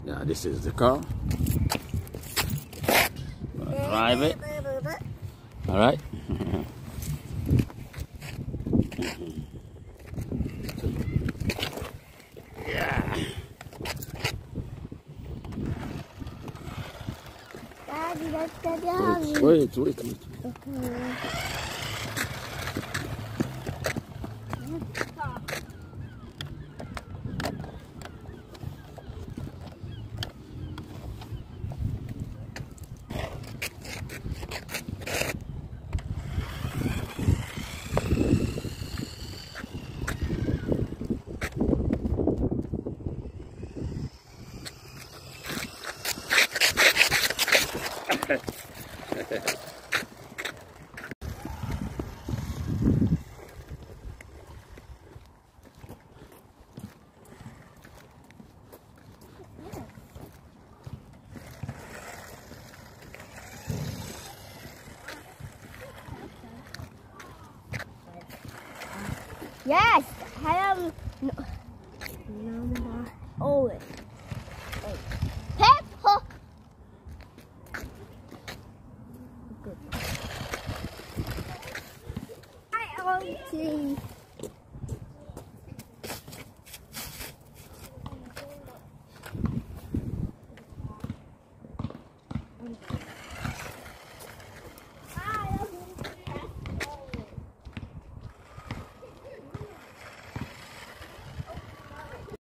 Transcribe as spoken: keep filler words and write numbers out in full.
Yeah, this is the car. Drive it. All right. Yeah. Daddy, that's the dog. Wait, wait, wait. Okay. Yes, I am no, number oh wait. Pepper. Good. I want to. Okay.